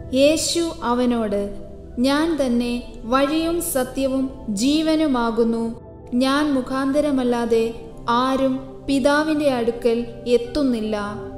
യേശു അവനോട്, ഞാൻ തന്നെ വഴിയും സത്യവും ജീവനുമാകുന്നു. ഞാൻ മുഖാന്തരമല്ലാതെ ആരും പിതാവിൻ്റെ അടുക്കൽ എത്തുന്നില്ല.